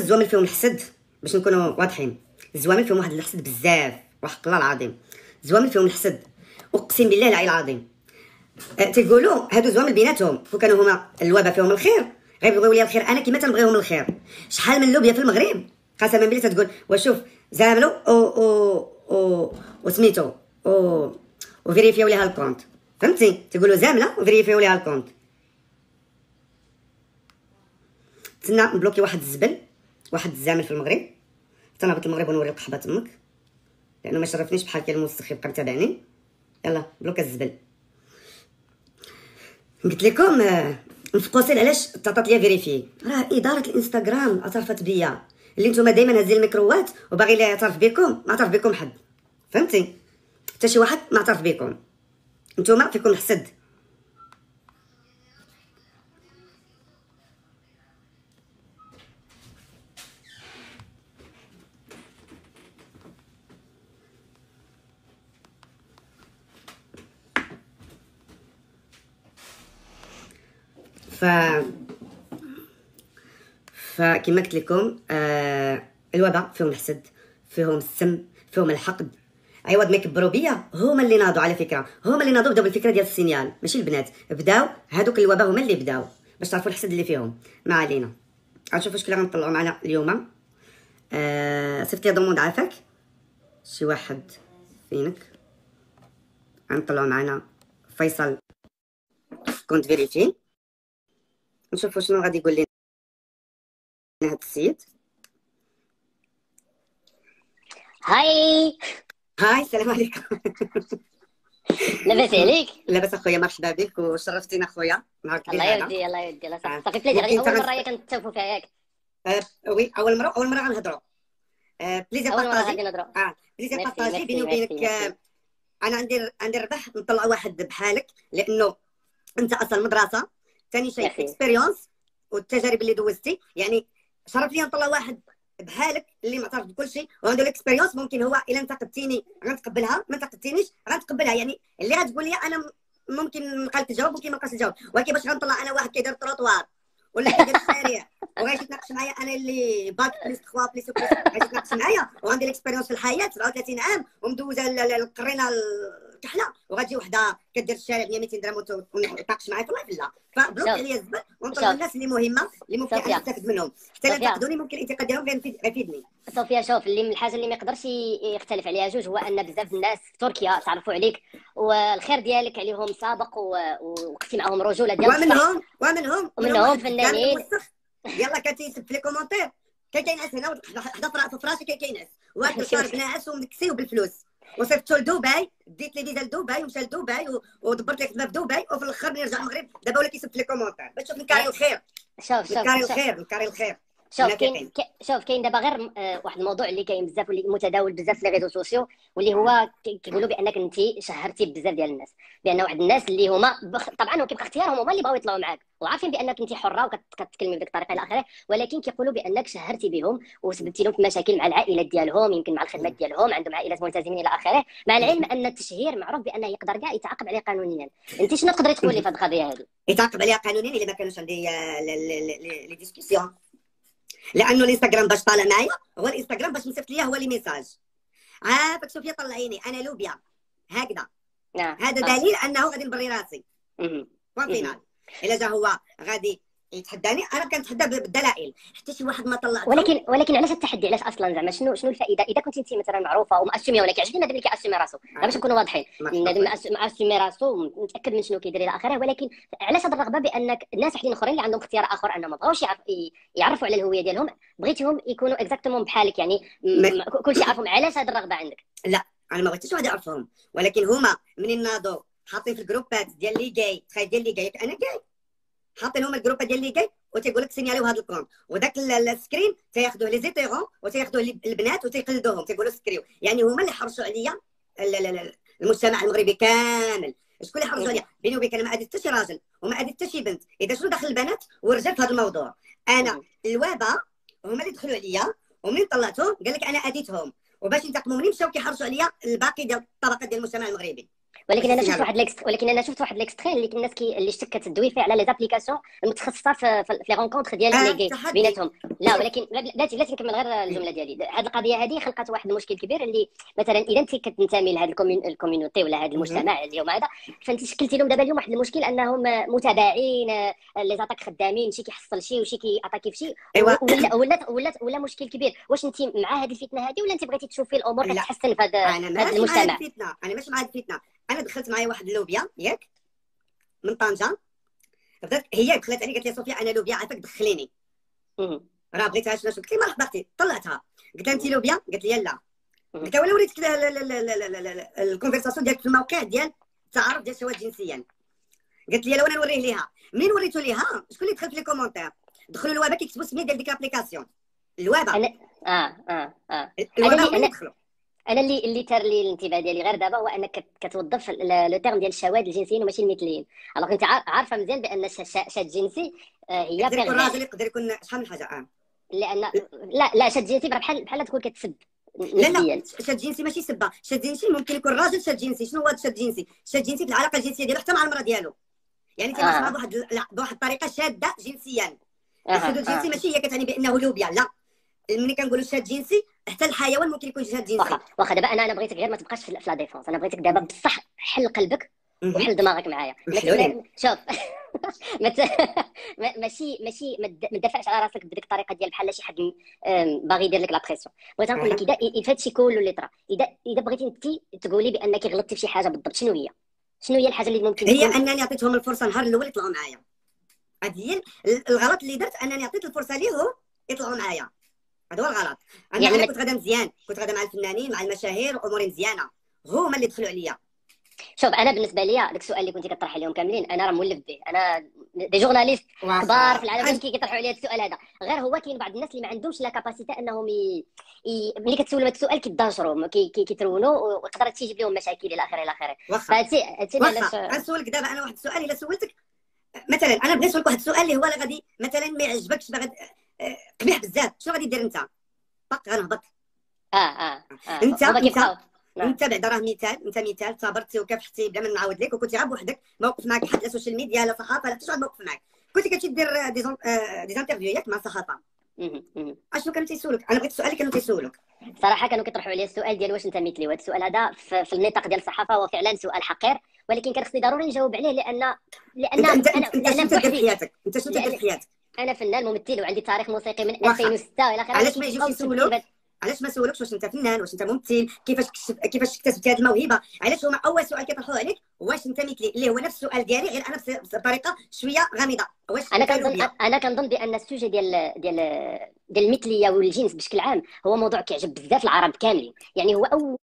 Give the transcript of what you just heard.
الزوامل فيهم الحسد باش نكونوا واضحين. الزوامل فيهم واحد الحسد بزاف، وحق الله العظيم الزوامل فيهم الحسد، اقسم بالله العلي العظيم. تيقولوا هادو زوامل بيناتهم كون كانوا هما الوباء فيهم الخير غيبغيو لي الخير انا كيما تنبغيهم الخير. شحال من لوبيا في المغرب قسما بالله تتقول وشوف زاملوا او وسميتو وفيريفيو ليها الكونت، فهمتي؟ تيقولوا زامله وفيريفيو ليها الكونت. تسنى نبلوكي واحد الزبل، واحد الزامل في المغرب، تنهبط المغرب ونوري القحبه تمك، لانه ما شرفنيش بحال كي الموسخ يبقى متابعني. يلا بلوكا الزبل. قلت لكم نفقوسين علاش تعطات ليا فيريفي، راه اداره الانستغرام اعترفت بيا، اللي نتوما دائما هازين الميكروات وباغي لا يعترف بكم، ما اعترف بكم حد، فهمتي؟ حتى شي واحد ما اعترف بكم، نتوما فيكم الحسد. فكما قلت لكم الوباء فيهم الحسد، فيهم السم، فيهم الحقد. عوض ما يكبروا بيا هما اللي ناضوا، على فكره هما اللي ناضوا، بداو بالفكره ديال السينيال ماشي البنات، بداو هادوك الوباء هما اللي بداو باش تعرفوا الحسد اللي فيهم. ما علينا، غنشوفوا شكون اللي غنطلعوا معنا اليوم. صيفط لي دوموند عافاك شي واحد فينك، غنطلعوا معنا فيصل كونت فيريفي، نشوفوا شنو غادي يقول لنا هاد السيد. هاي السلام عليكم. لاباس عليك؟ لاباس اخويا، مرحبا بك وشرفتينا اخويا. نهار كبير الله يودي الله يودي الله صافي بليزير. هذه اول مره كنتشوفوا فيها ياك؟ وي اول مره غنهضروا. بليزير اول مره غادي بارطاجي. نهضروا. بليزير بارطاجي بيني وبينك. انا عندي الربح نطلع واحد بحالك، لانه انت اصلا مدرسه، ثاني شيء اكسبيريونس والتجارب اللي دوزتي، يعني شرف لي نطلع واحد بحالك اللي معترف بكل شيء وعنده الاكسبيريونس. ممكن هو الا انتقدتيني غنتقبلها، ما انتقدتينيش غنتقبلها، يعني اللي غتقول لي انا ممكن نلقى الجواب ممكن ما نلقاش الجواب، ولكن باش غنطلع انا واحد كيدير التروطوار ولا كيدير الشارع وغادي يتناقش معايا انا اللي باك بليس 3 بليس بليس، غادي يتناقش معايا وعندي الاكسبيريونس في الحياه 37 عام ومدوزه القرينه الكحله، وغتجي وحده كدير الشارع 200 درهم وتناقش معايا في اللايف. لا، فبلوك عليا الزبل ونطلع الناس اللي مهمه اللي ممكن انا نستافد منهم، حتى لا ينتقدوني ممكن الانتقاد ديالهم غيفيدني. صوفيا شوف، اللي من الحاجه اللي ما يقدرش يختلف عليها جوج هو ان بزاف الناس في تركيا تعرفوا عليك والخير ديالك عليهم سابق وقفتي معاهم رجوله ديالك، ومنهم فنانين. يلا كتيسب في لي كومونتير كايناس هنا حدا في فراشي كايناس واحد شارب ناعس ومكسي وبالفلوس، وصيفطو لدبي، ديت لي فيزا لدبي ومشى لدبي ودبرت لي خدمه في دبي، وفي الاخر ملي رجع المغرب دابا ولا كيسب في لي كومونتير باش تشوف نكاري الخير. نكاري الخير. شوف كاين دابا غير واحد الموضوع اللي كاين بزاف واللي متداول بزاف في لي ريزو سوسيو، واللي هو كيقولوا بانك انت شهرتي بزاف ديال الناس، بان واحد الناس اللي هما طبعا وكيبقى اختيارهم هما اللي بغاو يطلعوا معاك وعارفين بانك انت حره وكتكلمي بديك الطريقه الى اخره، ولكن كيقولوا بانك شهرتي بهم وسببتي لهم في مشاكل مع العائلات ديالهم، يمكن مع الخدمات ديالهم، عندهم عائلات ملتزمين الى اخره، مع العلم ان التشهير معروف بانه يقدر كاع يتعاقب عليه قانونيا. انت شنو تقدري تقولي في هذه القضيه هذه؟ يتعاقب عليها قانونيا الا ما كانوش عندي لي ديسكسيون، لانه الانستغرام باش طالع معايا هو الانستغرام باش مصيفط ليا هو لي ميساج. عافاك صوفيا طلعيني انا لوبيا هكذا. هذا دليل انه غادي نبري راسي. بوان فينال. الا جا هو غادي يتحداني انا كنتحدى بالدلائل، حتى شي واحد ما طلعته. ولكن علاش التحدي؟ علاش اصلا زعما شنو الفائده اذا كنتي انت مثلا معروفه ومأسوميه؟ ولكن عجبني النادم اللي كيأسومي راسو، باش نكونوا واضحين، النادم مأسومي راسو متاكد من شنو كيدير الى اخره، ولكن علاش هذه الرغبه بانك الناس وحدين اخرين اللي عندهم اختيار اخر انهم ما بغاوش يعرفوا على الهويه ديالهم بغيتيهم يكونوا اكزاكتومون بحالك، يعني كلشي عارفهم؟ علاش هذه الرغبه عندك؟ لا انا ما بغيتش واحد يعرفهم، ولكن هما منين ناضوا حاطين في الجروبات ديال لي جاي، تخيل ديال لي جاي انا جاي حاطين هما الجروبات ديال لي جاي وتيقول لك سينياليو هذا الكونت، وداك السكرين تياخذوه لي زيتيرون وتياخذوه البنات وتيقلدوهم تيقولوا سكريو، يعني هما اللي حرصوا عليا المجتمع المغربي كامل. شكون اللي حرصوا عليا؟ بيني وبينك انا ما اديت حتى شي راجل وما اديت حتى شي بنت، اذا شنو دخل البنات والرجال في هذا الموضوع؟ انا الوابا هما اللي دخلوا عليا ومنين طلعتهم قال لك انا اديتهم، وباش ينتقموا مني مشاو كيحرصوا عليا الباقي ديال الطبقات ديال المجتمع المغربي. ولكن انا شفت واحد ليكستري اللي الناس اللي اشتكت تدوي فيه على لي زابليكاسيون المتخصصه في لي رونكونتر ديال لي جاي بيناتهم. لا ولكن بلاتي نكمل غير الجمله ديالي. هذه القضيه هذه خلقت واحد المشكل كبير، اللي مثلا اذا انت كتنتمي لهذا الكوميونيتي ولا هذا المجتمع اليوم هذا، فانت شكلتي لهم دابا اليوم واحد المشكل انهم متابعين لي زاتاك خدامين، شي كيحصل شي وشي كياتاكي في شي، ولا مشكل كبير. واش انت مع هذه الفتنه هذه، ولا انت بغيتي تشوفي الامور كتحسن في هذا المجتمع؟ انا ماشي مع الفتنه. انا دخلت معايا واحد اللوبيا ياك من طنجه، هي دخلت علي قالت لي صوفيا انا لوبيا عافاك دخليني، راه بغيتها شنو قلت لي مرحبا اختي. طلعتها قلت لها انت لوبيا؟ قالت لي لا. قلت لها ولا وريتك الكونفرساسيون ديالك في الموقع ديال التعارف ديال الشواذ جنسيا؟ قالت لي لو انا نوريه ليها. منين وريته ليها شكون اللي دخل في لي كومونتير؟ دخلوا الوابا كيكتبوا السميه ديال ديك لابليكاسيون الوابا. الوابا اللي دخلوا. انا اللي تار لي الانتباه ديالي غير دابا هو انك كتوظف لو تيرم ديال الشواذ الجنسيين وماشي المثليين. الوغ انت عارفه مزيان بان الشاذ الجنسي هي يقدر يكون راجل، يقدر يكون شحال من حاجه. لان لا شاذ جنسي بحال تكون كتسب. لا شاذ جنسي ماشي سبه. شاذ جنسي ممكن يكون راجل شاذ جنسي. شنو هو الشاذ جنسي؟ الشاذ جنسي في العلاقه الجنسيه ديالو حتى مع المراه ديالو، يعني تيمارسها بواحد الطريقه شاذه جنسيا. الشذوذ الجنسي ماشي هي كتعني بانه لوبيا، لا. ملي كنقولوا شاذ جنسي حتى الحيوان ممكن يكون شاذ جنسي. واخا دابا انا بغيتك غير ما تبقاش في لا ديفونس. انا بغيتك دابا بصح حل قلبك وحل دماغك معايا. شوف ماشي ما تدافعش على راسك بديك الطريقه ديال بحال شي حد باغي يدير لك لا بريسيون. بغيت نقول لك اذا هادشي كله اللي طرا، اذا بغيتي انت تقولي بانك غلطتي في شي حاجه بالضبط، شنو هي الحاجه اللي ممكن هي انني عطيتهم الفرصه النهار الاول يطلعوا معايا. هذه الغلط اللي درت، انني عطيت الفرصه ليهم يطلعوا معايا. هذا هو الغلط. انا كنت غادا مزيان، كنت غادا مع الفنانين مع المشاهير واموري مزيانه، هما اللي دخلوا عليا. شوف انا بالنسبه لي داك السؤال اللي كنتي كطرح عليهم كاملين انا راه مولف به. انا دي جورناليست كبار في العالم كيطرحوا عليا السؤال هذا. غير هو كاين بعض الناس اللي ما عندهمش لا كاباسيتي انهم ملي كتسولهم هذا السؤال كيتضاجروا كيترونوا ويقدر تيجيب لهم مشاكل الى اخره الى اخره. فهمتي علاش غنسولك دابا انا واحد السؤال. الا سولتك مثلا، انا بغيت نسولك واحد السؤال اللي هو غادي مثلا ما يعجبكش، قبيح بزاف، شنو غادي دير انت؟ غنهبط. انت بعدا راه مثال صبرتي وكافحتي بلا ما نعاود لك، وكنتي غير بوحدك، ما وقف معك حد لا سوشيال ميديا لا صحافه لا حتى شي واحد ما وقف معك، كنتي كتمشي دير دي انترفيو ياك مع الصحافه. اشنو كانوا تيسولوك؟ انا بغيت السؤال اللي كانوا تيسولوك صراحه كانوا كيطرحوا عليا السؤال ديال واش انت مثلي. وهذا السؤال هذا في النطاق ديال الصحافه هو فعلا سؤال حقير، ولكن كان خصني ضروري نجاوب عليه لان انت شنو تدير في حياتك؟ انت شنو تدير في حياتك؟ انا فنان ممثل وعندي تاريخ موسيقي من 2006 الى اخره. علاش ما يجيوش يسولوك؟ علاش ما سولوكش واش انت فنان، واش انت ممثل، كيفاش اكتسبتي هذه الموهبه؟ علاش هما اول سؤال كيطرحوه عليك واش انت مثلي، اللي هو نفس السؤال ديالي غير انا بطريقه شويه غامضه. واش انا كنظن بان السوجي ديال المثليه والجنس بشكل عام هو موضوع كيعجب بزاف العرب كاملين. يعني هو